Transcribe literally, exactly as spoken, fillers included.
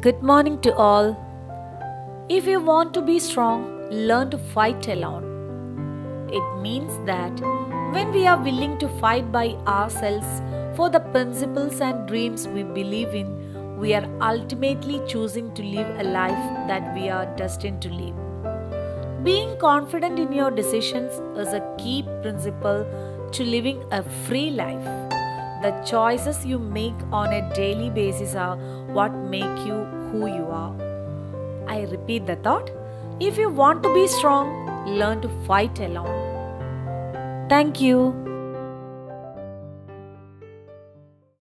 Good morning to all. If you want to be strong, learn to fight alone. It means that when we are willing to fight by ourselves for the principles and dreams we believe in, we are ultimately choosing to live a life that we are destined to live. Being confident in your decisions is a key principle to living a free life. The choices you make on a daily basis are what make you who you are. I repeat the thought. If you want to be strong, learn to fight alone. Thank you.